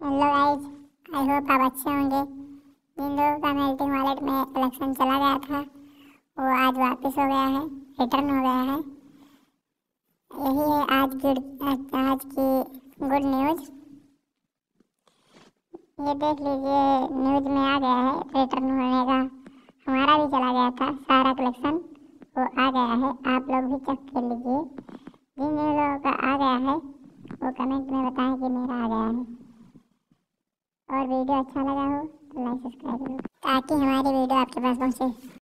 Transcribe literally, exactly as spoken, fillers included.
Hello guys, I hope आप अच्छे होंगे। जिन लोगों का मेल्टिंग वॉलेट में कलेक्शन चला गया था वो आज वापस हो गया है, रिटर्न हो गया है। यही है आज गुड आज की गुड न्यूज़। ये देख लीजिए, न्यूज़ में आ गया है रिटर्न होने का। हमारा भी चला गया था सारा कलेक्शन, वो आ गया है। आप लोग भी चेक कर लीजिए। जिन जिन लोगों का आ गया है वो कमेंट में बताएं कि मेरा आ गया है। और वीडियो अच्छा लगा हो तो लाइक सब्सक्राइब करो ताकि हमारी वीडियो आपके पास पहुंचे।